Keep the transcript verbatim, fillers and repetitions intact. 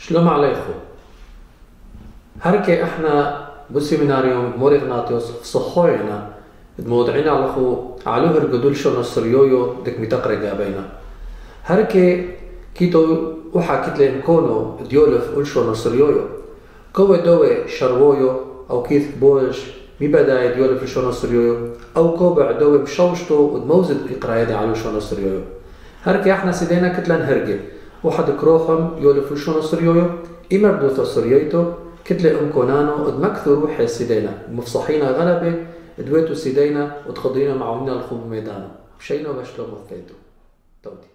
شلوم عليكم. هركي احنا بسيميناريوم مور إغناطيوس صحوينا موضعين على خو علوه الجدول شو نصريويو دك متقرق بينا. هركي كيتو وحكيت لهم كونو ديولف أولشو نصريويو كوه دوه شرويو أو كيث بوش مي بداية ديولف شو نصريويو أو كوبع دوه مشوشتو ودموزد إقراء دي علو شو نصريويو. هركي احنا سيدينا كتلان هرقي وحد كروخم يولف شو نصريويو إما بدو تصريويتو كتلة أم كونانو ودمكثو روحي سيدينا مفصحينا غلبة دويتو سيدينا وتخضينا معونا الخوب ميدانو بشينا وبشلو مفتيتو تودي